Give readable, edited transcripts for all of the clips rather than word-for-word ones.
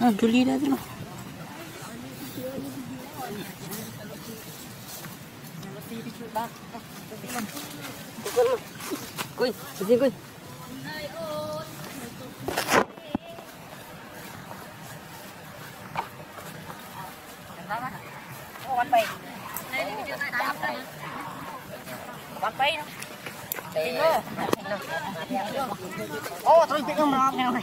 Juli dah tu. Kuy, sini kuy. Quán bay. Quán bay. Ô, thôi chị không nói nhau này.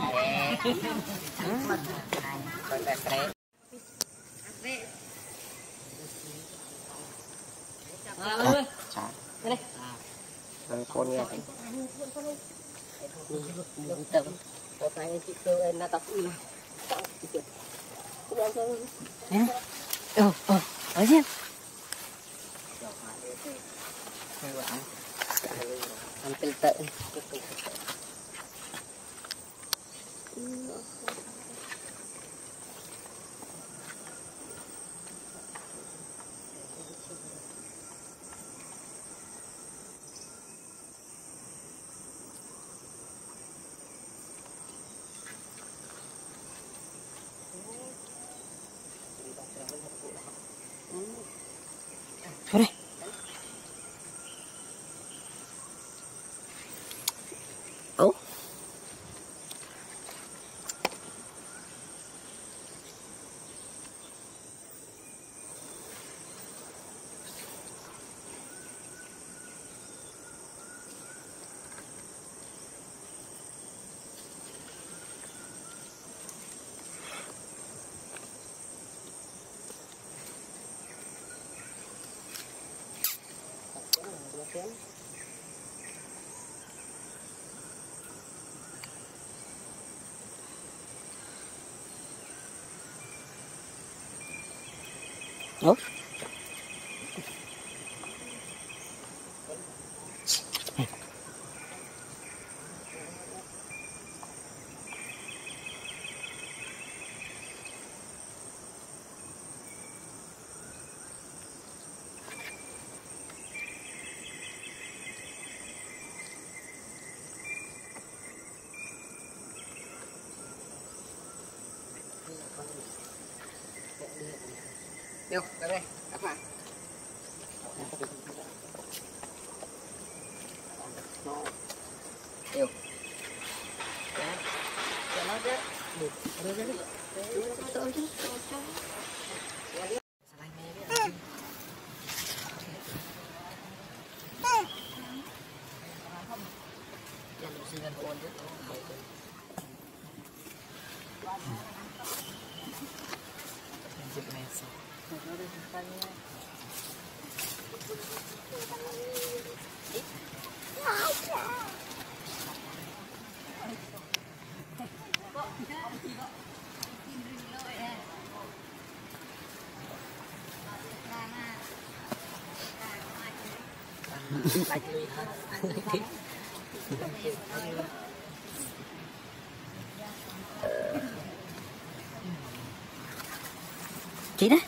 Con nghe thấy. Có cái chị kêu em là tập đi. Ở xem. Ăn tự tự. Thôi Ủa? Ủa? Được, đây đây, các bạn. Yêu. Cho nó chết. Được. Đưa ra đi. Tôi chứ. Chị đó.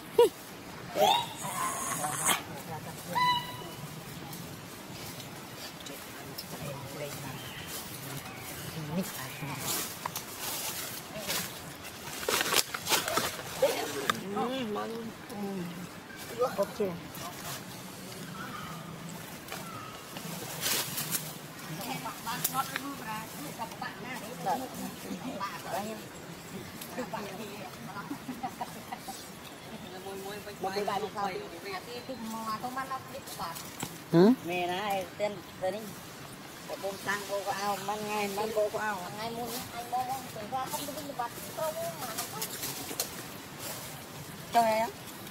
Hộp chưa? Mẹ này tên tên đi. Bông sang vô có ao, mang ngay mang vô có ao. Ngay mua anh mua từ ra không được đi bắt không mà không. Cho em.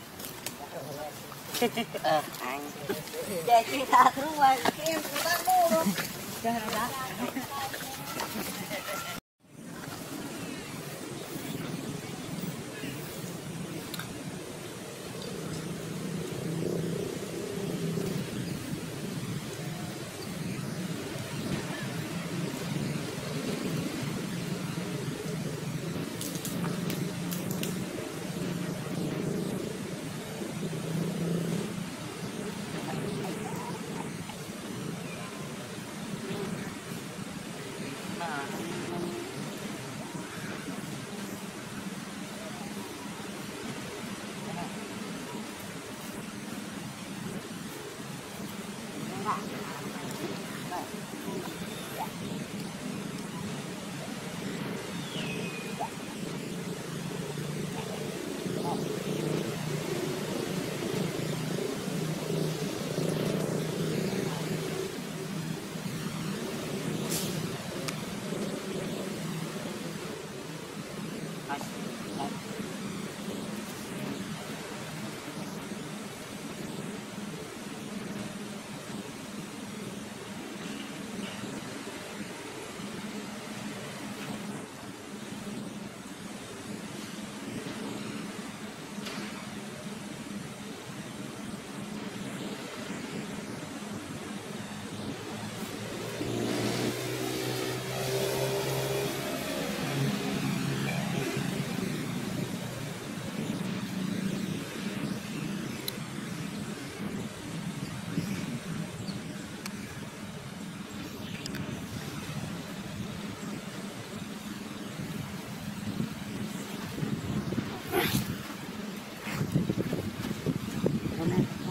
Anh. Để chị thả thứ ngoài em người ta mua luôn. Cho nó đó.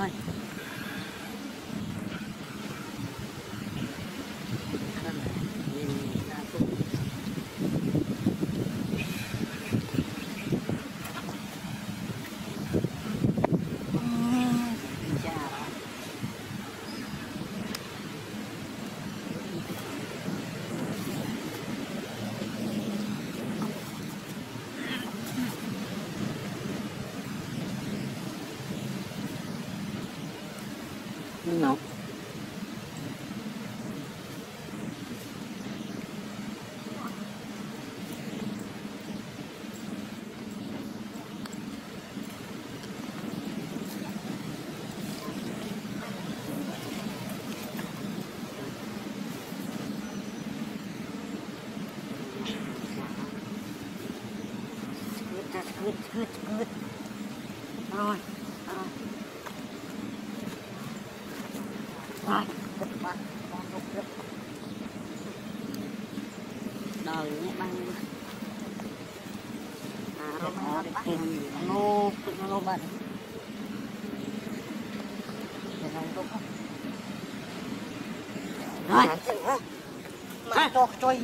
rồi. No. Good. Rồi. Rồi, đời nhé băng nó bận rồi mà cho chơi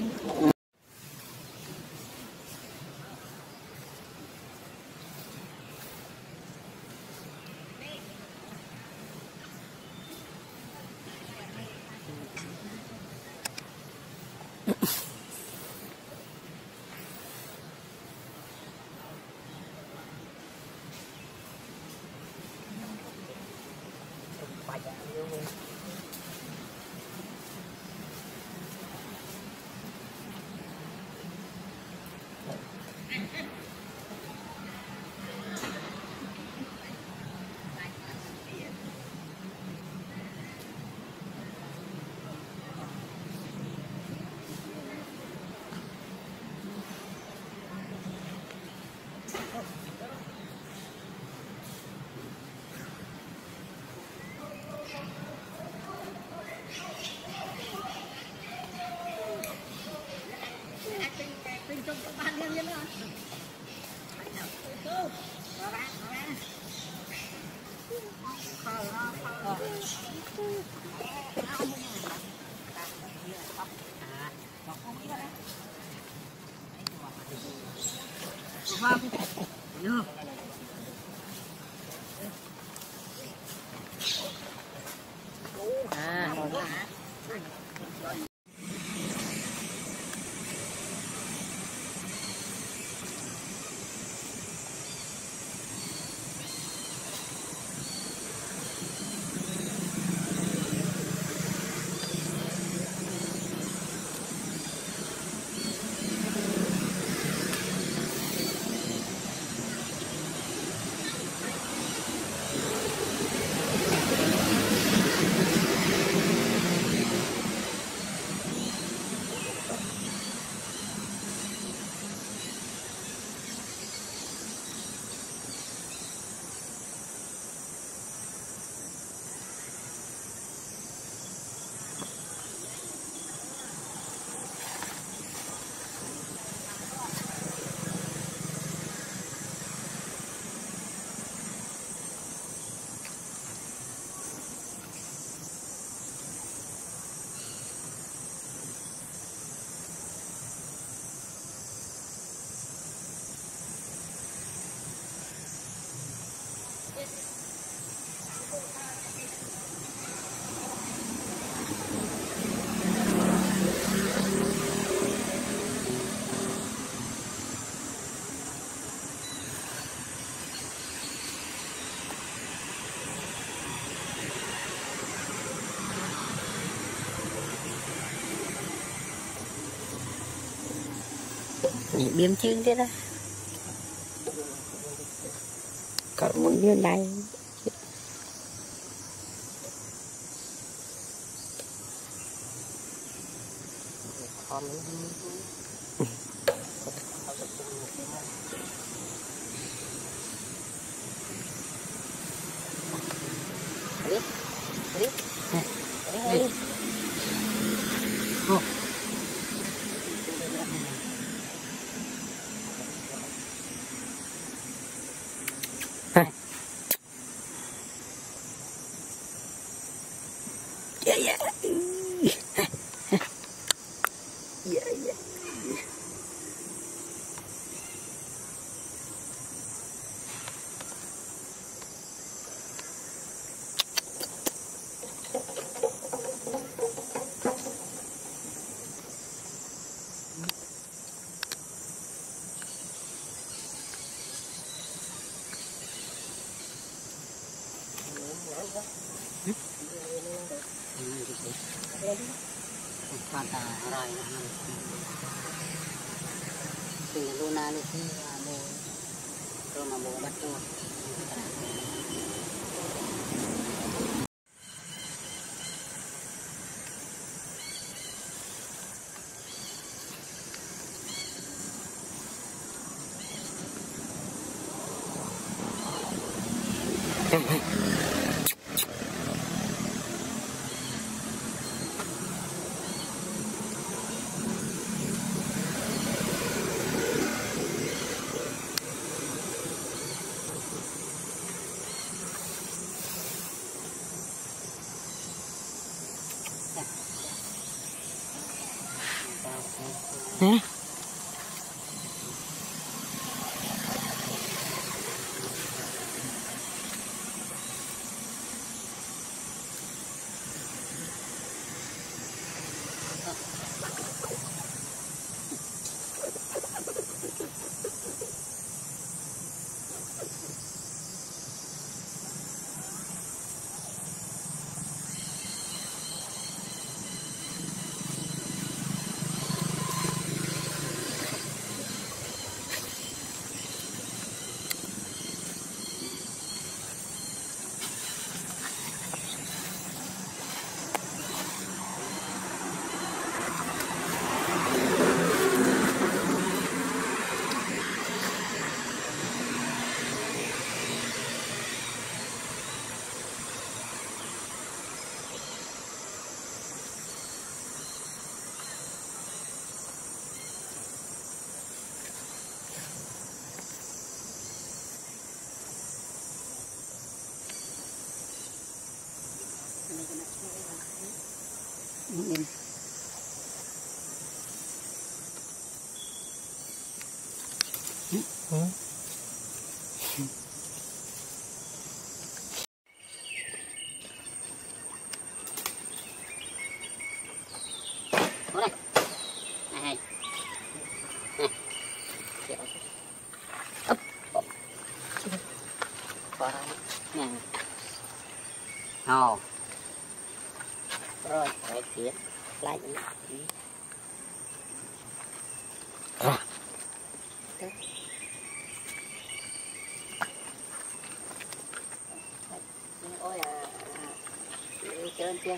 biếm chương thế đó còn muốn như này Còn ta rồi thì luna đi mua rồi mà mua bắt luôn. Hả? Nhìn đây này ấp nè hồ rồi để kia lại ôi chơi chơi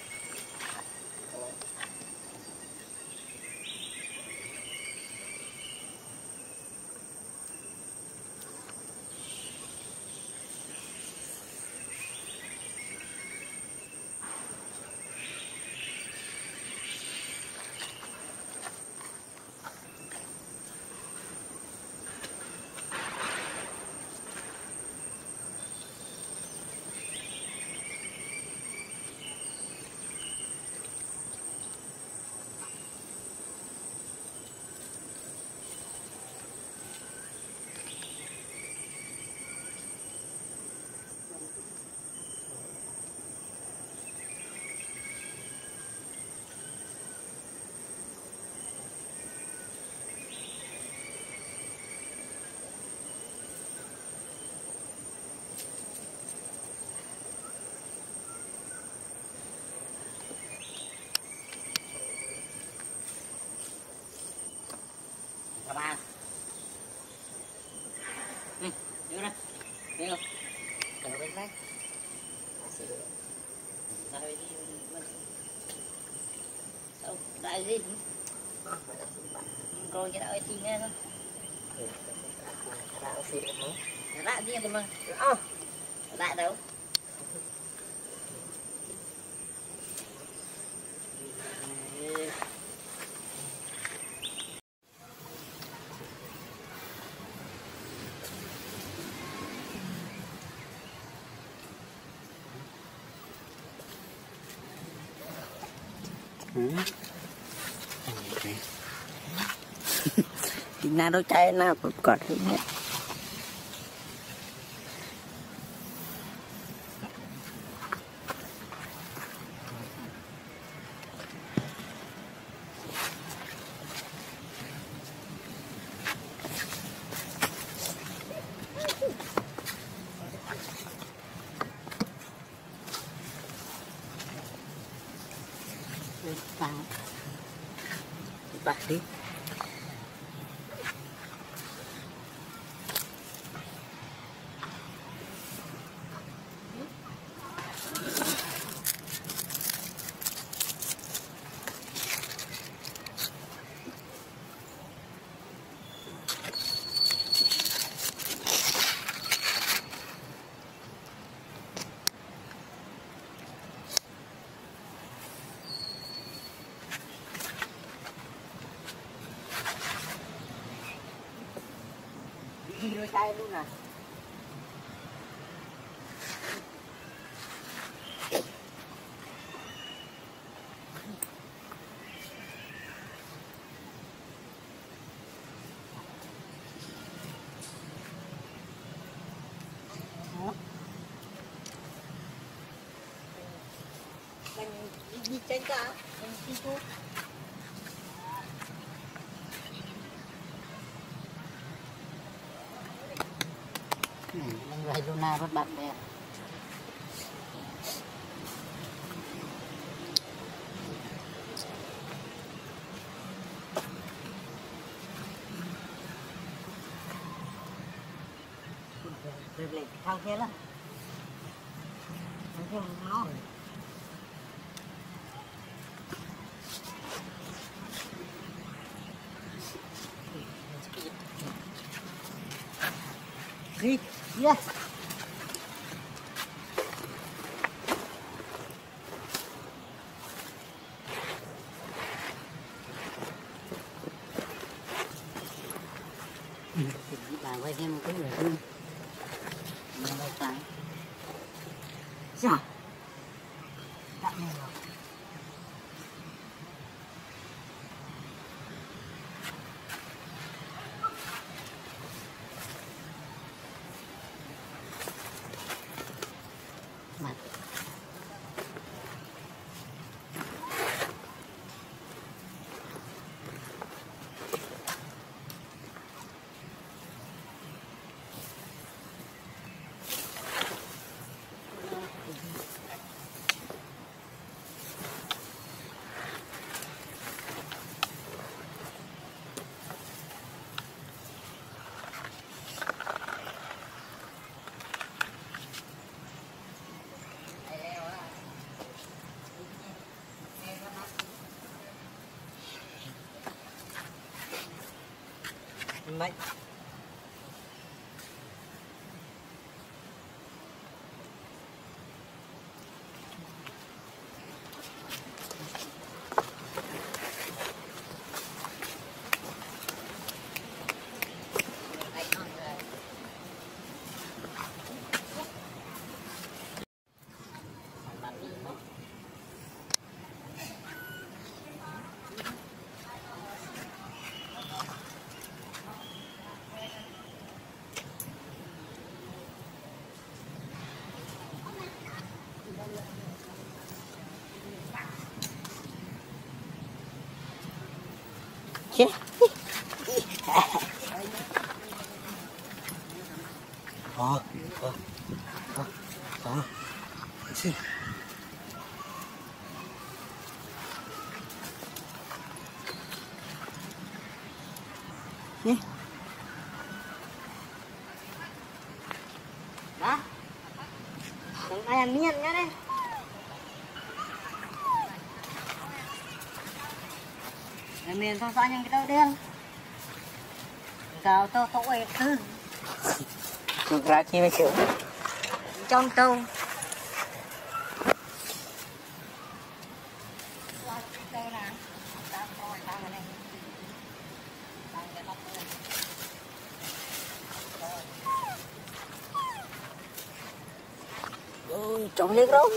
các bạn đưa ra đưa trở bên đây đại gì rồi cái đạo gì nghe thôi đại gì tụi mình đại đâu Thì na đâu chạy na cọt hết. Bạc đi. Rồi chai luôn à. Mình đi trên cả, mình đi xuống. Mình lại Luna rất bạn bè. Lên thang kia là. Thang kia nó. Đi, yes. Bà quay thêm một cái nữa thôi. Mình quay trái. Sao? Tạm này rồi. Mặt. Mấy. Chết. Đó. Đừng ai ăn miên nhá đây. Miền sao sao nhưng cái đâu đen. Cao to to ấy tư. Ngược ra chi mấy kiểu. Trong tàu. Ôi, trống lên đâu.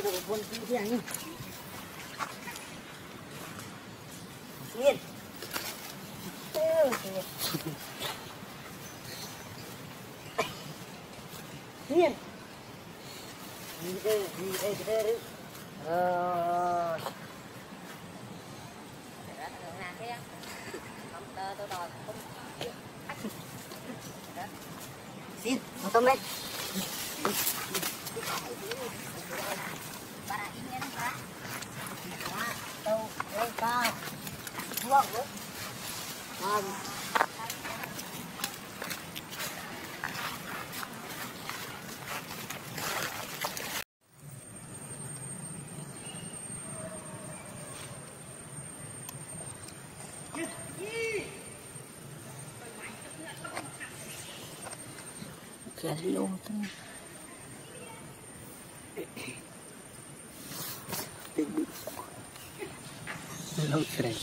Miên. Miên. Đi đây, đi đây, đi đây. Xin, một tôm lên. Đâu, đây. cái liêu thôi lâu rồi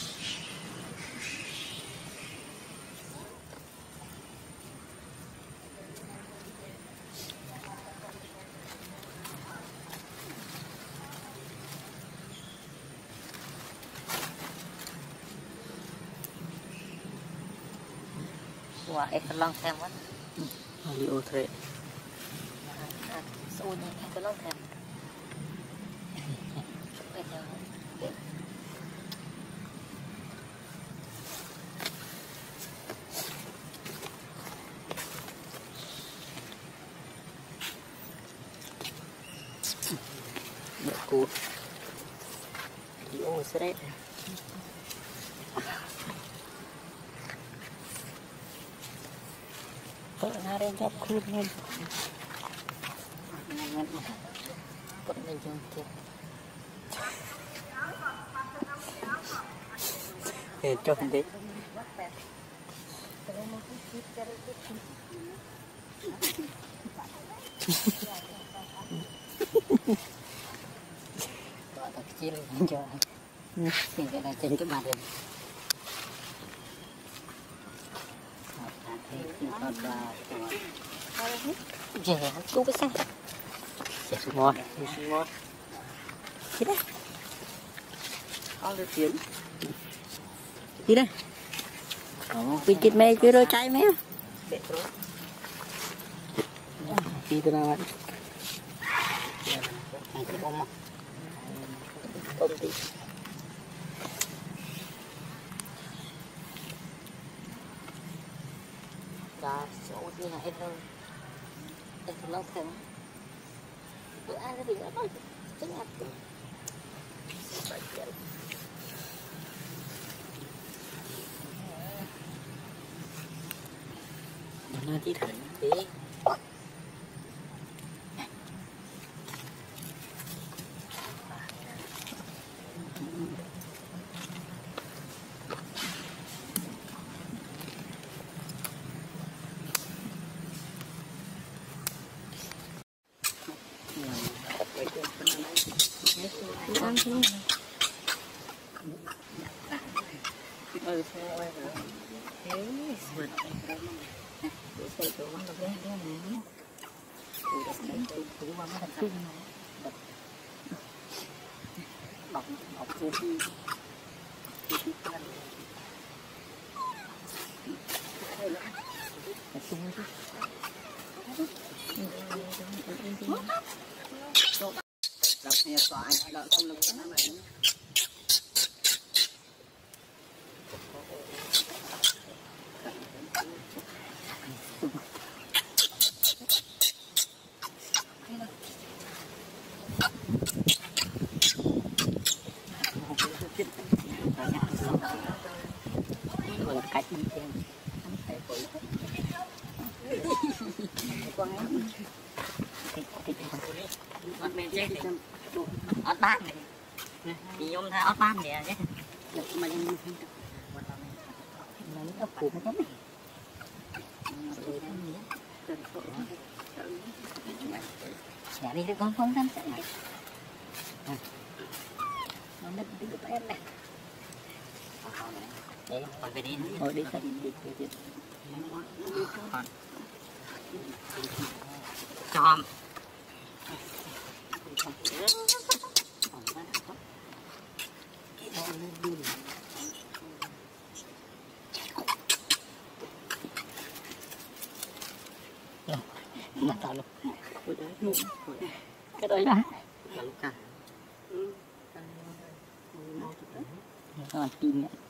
wah long thêm quá liêu thôi xui này long thêm cô liêu sẽ nó đang gặp khuôn lên còn mình dùng tiền để cho đấy gọi là chia lên cho thì cái này trên cái mặt này dẻ cũng biết sao ngon thế đấy ăn được tiếng đi đây vì chít mê chưa đôi trái mé đi từ nào công ty và số như là em lâu thêm bữa ăn cái gì nữa đó chính là nó chỉ thấy tí ăn thế đọc nghe tòa anh đợi không lực nó này cách đi xem con men chết ớt bát này thì nhôm tha ớt bát này chứ được mà em nó ớt củ nó chết này đi con không thân sẽ này nó mất cái của em này đấy còn về đi nữa đi đi chòm mà tao luôn cái đấy là nó tin nhé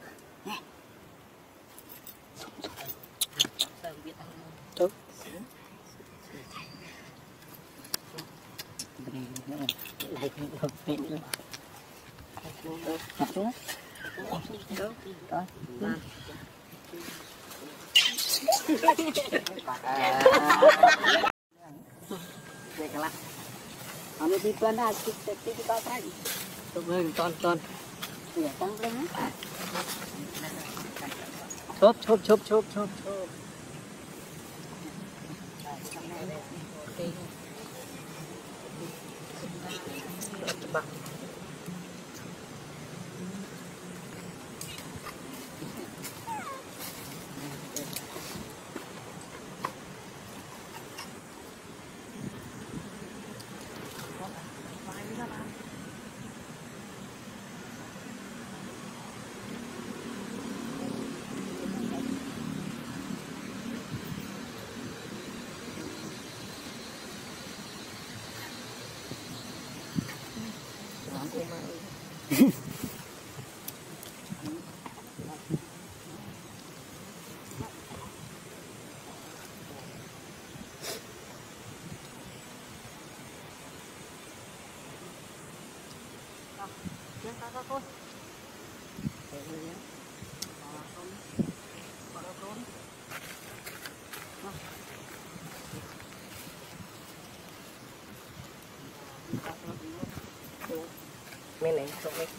tốt lại được về nữa đặt xuống đó về cái lắm nó đi tuần ra đi bao tay con để tăng lên chốp bạc thôi. Bên này không biết.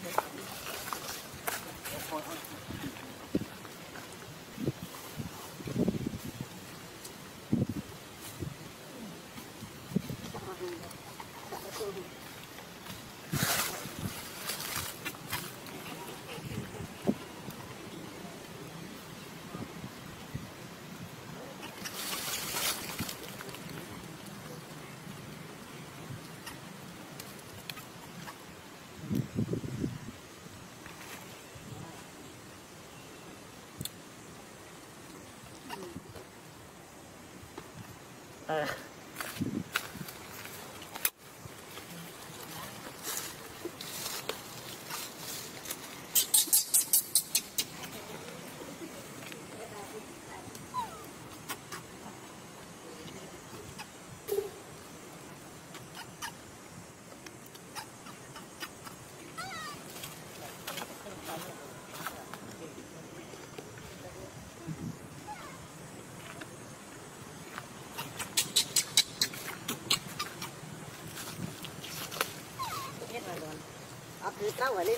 Cứ trao ở lên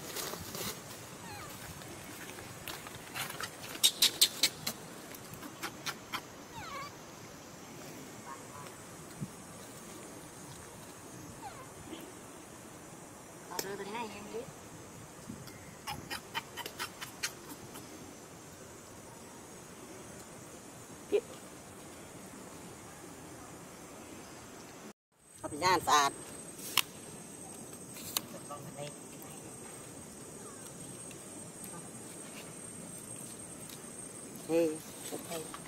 rồi từ này em biết tiếp học gian sạch Hey, okay.